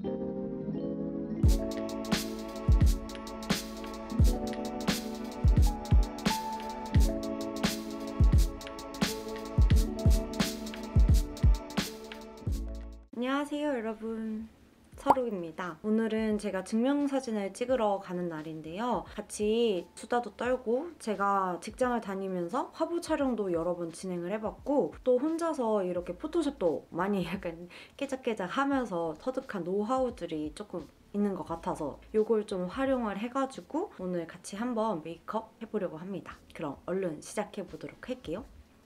안녕하세요 여러분, 서로입니다. 오늘은 제가 증명사진을 찍으러 가는 날인데요. 같이 수다도 떨고 제가 직장을 다니면서 화보 촬영도 여러 번 진행을 해봤고 또 혼자서 이렇게 포토샵도 많이 약간 깨작깨작 하면서 터득한 노하우들이 조금 있는 것 같아서 이걸 좀 활용을 해가지고 오늘 같이 한번 메이크업 해보려고 합니다. 그럼 얼른 시작해보도록 할게요.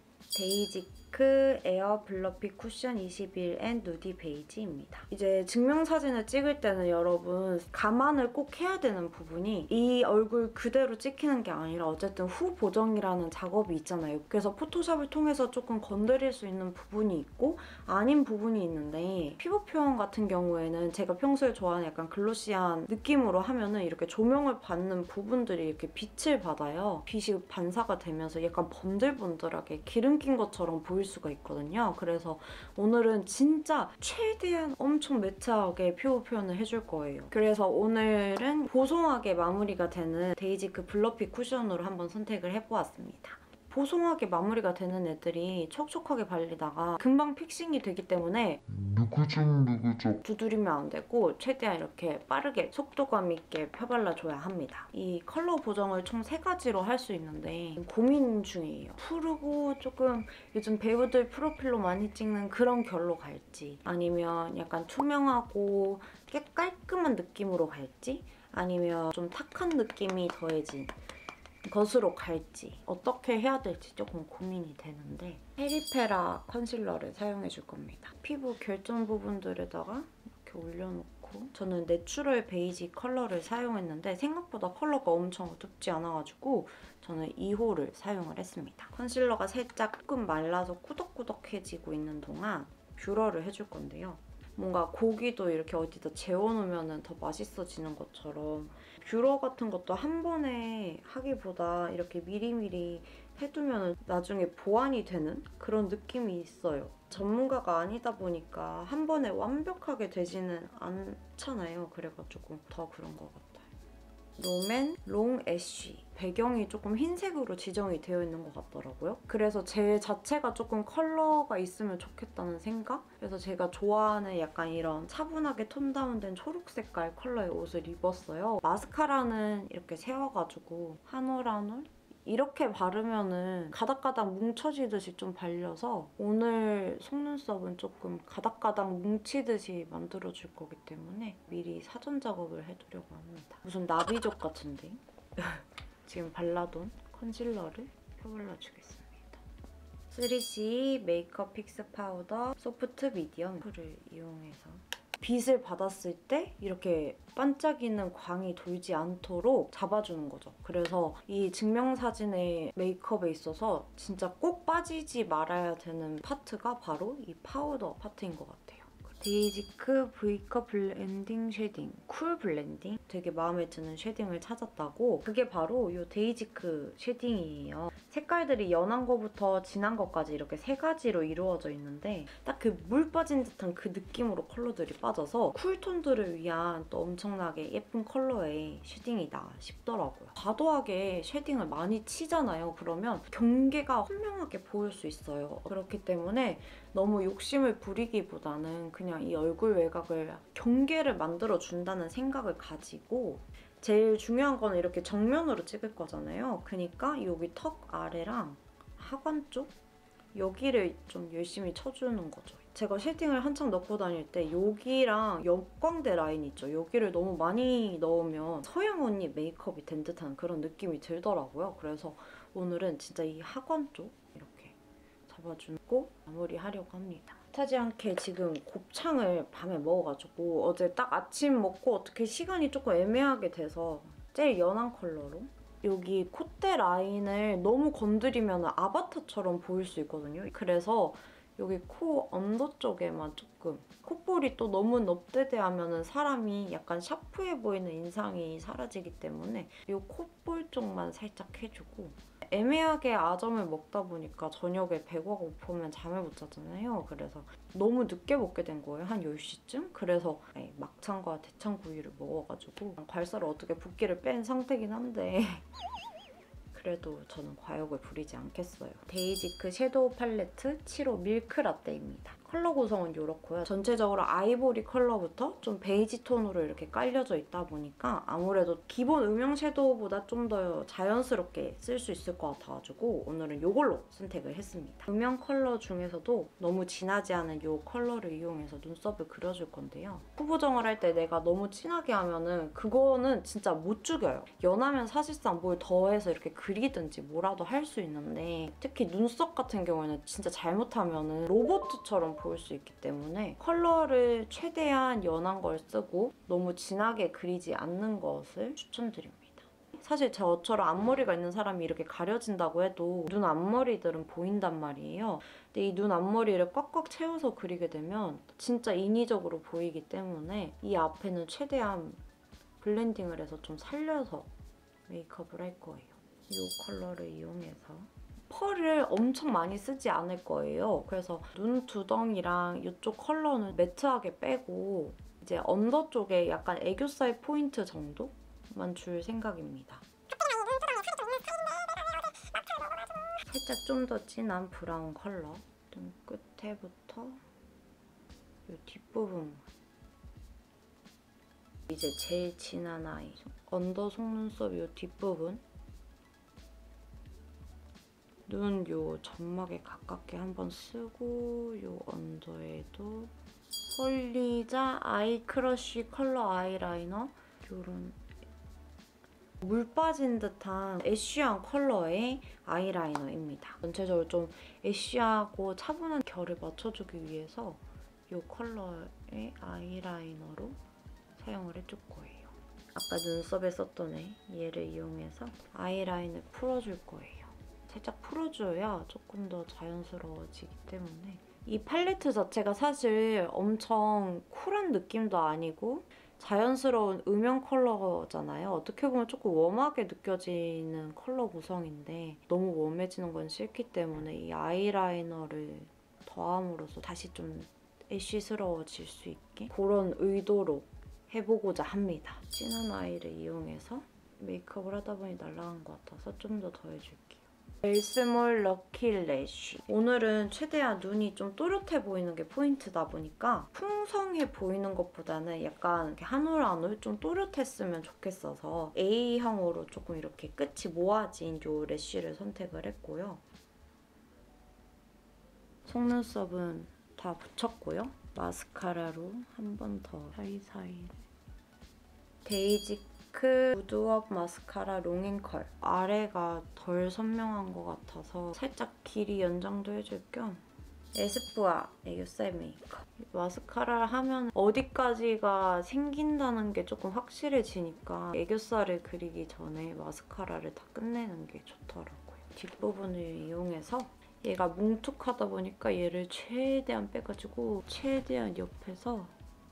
데이지크 에어 블러핏 쿠션 21 앤 누디 베이지입니다. 이제 증명사진을 찍을 때는 여러분 감안을 꼭 해야 되는 부분이 이 얼굴 그대로 찍히는 게 아니라 어쨌든 후 보정이라는 작업이 있잖아요. 그래서 포토샵을 통해서 조금 건드릴 수 있는 부분이 있고 아닌 부분이 있는데 피부 표현 같은 경우에는 제가 평소에 좋아하는 약간 글로시한 느낌으로 하면은 이렇게 조명을 받는 부분들이 이렇게 빛을 받아요. 빛이 반사가 되면서 약간 번들번들하게 기름 낀 것처럼 보일 수가 있거든요. 그래서 오늘은 진짜 최대한 엄청 매트하게 피부 표현을 해줄 거예요. 그래서 오늘은 보송하게 마무리가 되는 데이지크 블러핏 쿠션으로 한번 선택을 해보았습니다. 보송하게 마무리가 되는 애들이 촉촉하게 발리다가 금방 픽싱이 되기 때문에 누구적 두드리면 안 되고 최대한 이렇게 빠르게 속도감 있게 펴발라줘야 합니다. 이 컬러 보정을 총 3가지로 할 수 있는데 고민 중이에요. 푸르고 조금 요즘 배우들 프로필로 많이 찍는 그런 결로 갈지 아니면 약간 투명하고 꽤 깔끔한 느낌으로 갈지 아니면 좀 탁한 느낌이 더해진 것으로 갈지 어떻게 해야 될지 조금 고민이 되는데 페리페라 컨실러를 사용해줄 겁니다. 피부 결점 부분들에다가 이렇게 올려놓고 저는 내추럴 베이지 컬러를 사용했는데 생각보다 컬러가 엄청 어둡지 않아가지고 저는 2호를 사용을 했습니다. 컨실러가 살짝 조금 말라서 꾸덕꾸덕해지고 있는 동안 뷰러를 해줄 건데요. 뭔가 고기도 이렇게 어디다 재워놓으면 더 맛있어지는 것처럼 뷰러 같은 것도 한 번에 하기보다 이렇게 미리미리 해두면 나중에 보완이 되는 그런 느낌이 있어요. 전문가가 아니다 보니까 한 번에 완벽하게 되지는 않잖아요. 그래가지고 더 그런 것 같아요. 롬앤 롱 애쉬 배경이 조금 흰색으로 지정이 되어 있는 것 같더라고요. 그래서 제 자체가 조금 컬러가 있으면 좋겠다는 생각? 그래서 제가 좋아하는 약간 이런 차분하게 톤 다운된 초록 색깔 컬러의 옷을 입었어요. 마스카라는 이렇게 세워가지고 한 올 한 올 이렇게 바르면은 가닥가닥 뭉쳐지듯이 좀 발려서 오늘 속눈썹은 조금 가닥가닥 뭉치듯이 만들어줄 거기 때문에 미리 사전 작업을 해두려고 합니다. 무슨 나비족 같은데? 지금 발라둔 컨실러를 펴발라주겠습니다. 3C 메이크업 픽스 파우더 소프트 미디엄을 이용해서 빛을 받았을 때 이렇게 반짝이는 광이 돌지 않도록 잡아주는 거죠. 그래서 이 증명사진의 메이크업에 있어서 진짜 꼭 빠지지 말아야 되는 파트가 바로 이 파우더 파트인 것 같아요. 데이지크 V컵 블렌딩 쉐딩, 쿨 블렌딩? 되게 마음에 드는 쉐딩을 찾았다고 그게 바로 이 데이지크 쉐딩이에요. 색깔들이 연한 거부터 진한 것까지 이렇게 3가지로 이루어져 있는데 딱 그 물 빠진 듯한 그 느낌으로 컬러들이 빠져서 쿨톤들을 위한 또 엄청나게 예쁜 컬러의 쉐딩이다 싶더라고요. 과도하게 쉐딩을 많이 치잖아요. 그러면 경계가 선명하게 보일 수 있어요. 그렇기 때문에 너무 욕심을 부리기보다는 그냥 이 얼굴 외곽을 경계를 만들어준다는 생각을 가지고 제일 중요한 건 이렇게 정면으로 찍을 거잖아요. 그러니까 여기 턱 아래랑 하관 쪽 여기를 좀 열심히 쳐주는 거죠. 제가 쉐딩을 한창 넣고 다닐 때 여기랑 역광대 라인 있죠? 여기를 너무 많이 넣으면 서양 언니 메이크업이 된 듯한 그런 느낌이 들더라고요. 그래서 오늘은 진짜 이 하관 쪽 이렇게 잡아주고 마무리하려고 합니다. 타지 않게 지금 곱창을 밤에 먹어가지고 어제 딱 아침 먹고 어떻게 시간이 조금 애매하게 돼서 제일 연한 컬러로 여기 콧대 라인을 너무 건드리면 아바타처럼 보일 수 있거든요. 그래서 여기 코 언더 쪽에만 조금. 콧볼이 또 너무 넙대대하면 사람이 약간 샤프해 보이는 인상이 사라지기 때문에 이 콧볼 쪽만 살짝 해주고 애매하게 아점을 먹다 보니까 저녁에 배가 고프면 잠을 못 자잖아요. 그래서 너무 늦게 먹게 된 거예요. 한 10시쯤? 그래서 막창과 대창구이를 먹어가지고 괄사를 어떻게 붓기를 뺀 상태긴 한데 그래도 저는 과욕을 부리지 않겠어요. 데이지크 섀도우 팔레트 7호 밀크 라떼입니다. 컬러 구성은 이렇고요. 전체적으로 아이보리 컬러부터 좀 베이지 톤으로 이렇게 깔려져 있다 보니까 아무래도 기본 음영 섀도우보다 좀 더 자연스럽게 쓸 수 있을 것 같아가지고 오늘은 이걸로 선택을 했습니다. 음영 컬러 중에서도 너무 진하지 않은 이 컬러를 이용해서 눈썹을 그려줄 건데요. 후보정을 할 때 내가 너무 진하게 하면은 그거는 진짜 못 죽여요. 연하면 사실상 뭘 더해서 이렇게 그리든지 뭐라도 할 수 있는데 특히 눈썹 같은 경우에는 진짜 잘못하면은 로봇처럼 보일 수 있기 때문에 컬러를 최대한 연한 걸 쓰고 너무 진하게 그리지 않는 것을 추천드립니다. 사실 저처럼 앞머리가 있는 사람이 이렇게 가려진다고 해도 눈 앞머리들은 보인단 말이에요. 근데 이 눈 앞머리를 꽉꽉 채워서 그리게 되면 진짜 인위적으로 보이기 때문에 이 앞에는 최대한 블렌딩을 해서 좀 살려서 메이크업을 할 거예요. 이 컬러를 이용해서 펄을 엄청 많이 쓰지 않을 거예요. 그래서 눈 두덩이랑 이쪽 컬러는 매트하게 빼고 이제 언더 쪽에 약간 애교살 포인트 정도만 줄 생각입니다. 살짝 좀 더 진한 브라운 컬러 눈 끝에부터 이 뒷부분 이제 제일 진한 아이 언더 속눈썹 이 뒷부분 눈 요 점막에 가깝게 한번 쓰고 요 언더에도 홀리자 아이 크러쉬 컬러 아이라이너 요런 물 빠진 듯한 애쉬한 컬러의 아이라이너입니다. 전체적으로 좀 애쉬하고 차분한 결을 맞춰주기 위해서 이 컬러의 아이라이너로 사용을 해줄 거예요. 아까 눈썹에 썼던 얘를 이용해서 아이라인을 풀어줄 거예요. 살짝 풀어줘야 조금 더 자연스러워지기 때문에 이 팔레트 자체가 사실 엄청 쿨한 느낌도 아니고 자연스러운 음영 컬러잖아요. 어떻게 보면 조금 웜하게 느껴지는 컬러 구성인데 너무 웜해지는 건 싫기 때문에 이 아이라이너를 더함으로써 다시 좀 애쉬스러워질 수 있게 그런 의도로 해보고자 합니다. 진한 아이를 이용해서 메이크업을 하다 보니 날아간 것 같아서 좀 더 더해줄게요. 벨스몰 럭키 래쉬. 오늘은 최대한 눈이 좀 또렷해 보이는 게 포인트다 보니까 풍성해 보이는 것보다는 약간 이렇게 한 올 한 올 좀 또렷했으면 좋겠어서 A형으로 조금 이렇게 끝이 모아진 이 래쉬를 선택을 했고요. 속눈썹은 다 붙였고요. 마스카라로 한 번 더 사이사이를. 데이지크 무드업 마스카라 롱앤컬. 아래가 덜 선명한 것 같아서 살짝 길이 연장도 해줄 겸 에스쁘아 애교살 메이크업. 마스카라를 하면 어디까지가 생긴다는 게 조금 확실해지니까 애교살을 그리기 전에 마스카라를 다 끝내는 게 좋더라고요. 뒷부분을 이용해서 얘가 뭉툭하다 보니까 얘를 최대한 빼가지고 최대한 옆에서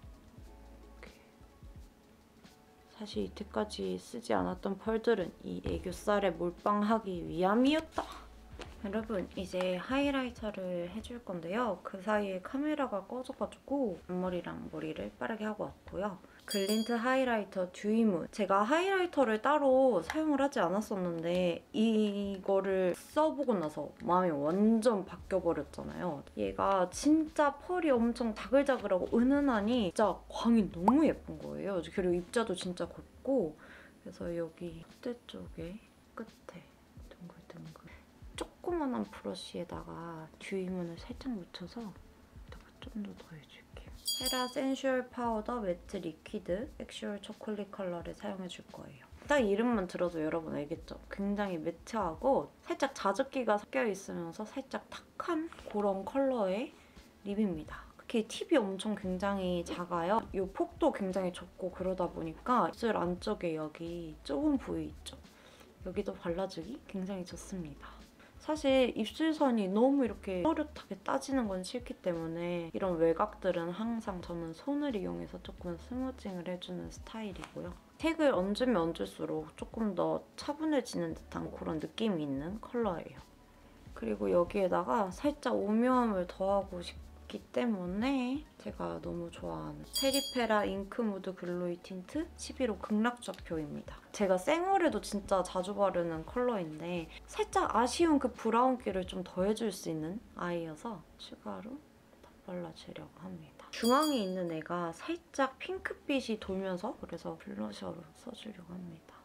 사실 이때까지 쓰지 않았던 펄들은 이 애교살에 몰빵하기 위함이었다. 여러분 이제 하이라이터를 해줄 건데요. 그 사이에 카메라가 꺼져가지고 앞머리랑 머리를 빠르게 하고 왔고요. 글린트 하이라이터 듀이문. 제가 하이라이터를 따로 사용을 하지 않았었는데 이거를 써보고 나서 마음이 완전 바뀌어버렸잖아요. 얘가 진짜 펄이 엄청 자글자글하고 은은하니 진짜 광이 너무 예쁜 거예요. 그리고 입자도 진짜 곱고 그래서 여기 콧대 쪽에 끝에 둥글둥글 조그만한 브러쉬에다가 듀이문을 살짝 묻혀서 좀 더 더해줄게요. 헤라 센슈얼 파우더 매트 리퀴드 섹슈얼 초콜릿 컬러를 사용해줄 거예요. 딱 이름만 들어도 여러분 알겠죠? 굉장히 매트하고 살짝 자줏기가 섞여있으면서 살짝 탁한 그런 컬러의 립입니다. 특히 팁이 엄청 굉장히 작아요. 이 폭도 굉장히 좁고 그러다 보니까 입술 안쪽에 여기 좁은 부위 있죠? 여기도 발라주기 굉장히 좋습니다. 사실 입술선이 너무 이렇게 또렷하게 따지는 건 싫기 때문에 이런 외곽들은 항상 저는 손을 이용해서 조금 스무징을 해주는 스타일이고요. 색을 얹으면 얹을수록 조금 더 차분해지는 듯한 그런 느낌이 있는 컬러예요. 그리고 여기에다가 살짝 오묘함을 더하고 싶기 때문에 제가 너무 좋아하는 세리페라 잉크무드 글로이 틴트 11호 극락좌표입니다. 제가 생얼에도 진짜 자주 바르는 컬러인데 살짝 아쉬운 그 브라운기를 좀 더해줄 수 있는 아이여서 추가로 발라주려고 합니다. 중앙에 있는 애가 살짝 핑크빛이 돌면서 그래서 블러셔로 써주려고 합니다.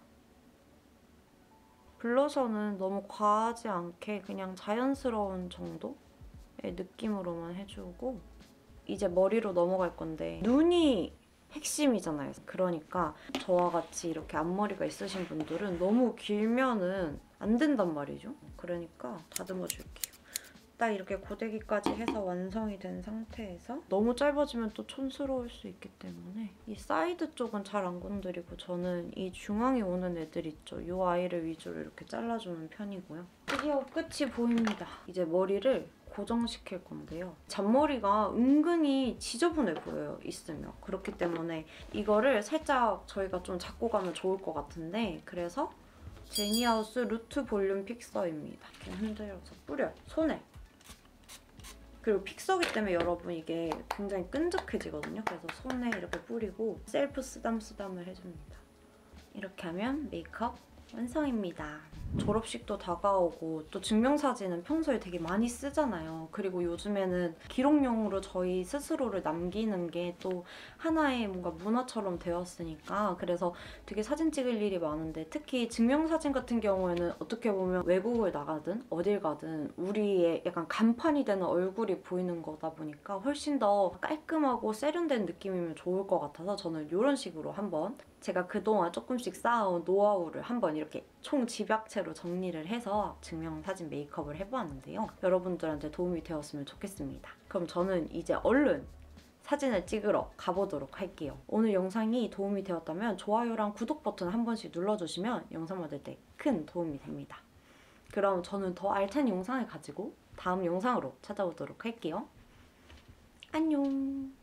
블러셔는 너무 과하지 않게 그냥 자연스러운 정도의 느낌으로만 해주고 이제 머리로 넘어갈 건데 눈이 핵심이잖아요. 그러니까 저와 같이 이렇게 앞머리가 있으신 분들은 너무 길면은 안 된단 말이죠. 그러니까 다듬어 줄게요. 딱 이렇게 고데기까지 해서 완성이 된 상태에서 너무 짧아지면 또 촌스러울 수 있기 때문에 이 사이드 쪽은 잘 안 건드리고 저는 이 중앙에 오는 애들 있죠. 이 아이를 위주로 이렇게 잘라주는 편이고요. 드디어 끝이 보입니다. 이제 머리를 고정시킬 건데요. 잔머리가 은근히 지저분해 보여요, 있으면. 그렇기 때문에 이거를 살짝 저희가 좀 잡고 가면 좋을 것 같은데 그래서 제니하우스 루트 볼륨 픽서입니다. 이렇게 흔들어서 뿌려요, 손에. 그리고 픽서기 때문에 여러분 이게 굉장히 끈적해지거든요. 그래서 손에 이렇게 뿌리고 셀프 쓰담쓰담을 해줍니다. 이렇게 하면 메이크업 완성입니다. 졸업식도 다가오고 또 증명사진은 평소에 되게 많이 쓰잖아요. 그리고 요즘에는 기록용으로 저희 스스로를 남기는 게 또 하나의 뭔가 문화처럼 되었으니까 그래서 되게 사진 찍을 일이 많은데 특히 증명사진 같은 경우에는 어떻게 보면 외국을 나가든 어딜 가든 우리의 약간 간판이 되는 얼굴이 보이는 거다 보니까 훨씬 더 깔끔하고 세련된 느낌이면 좋을 것 같아서 저는 이런 식으로 한번 제가 그동안 조금씩 쌓아온 노하우를 한번 이렇게 총 집약체로 정리를 해서 증명사진 메이크업을 해보았는데요. 여러분들한테 도움이 되었으면 좋겠습니다. 그럼 저는 이제 얼른 사진을 찍으러 가보도록 할게요. 오늘 영상이 도움이 되었다면 좋아요랑 구독 버튼 한 번씩 눌러주시면 영상 만들 때 큰 도움이 됩니다. 그럼 저는 더 알찬 영상을 가지고 다음 영상으로 찾아오도록 할게요. 안녕!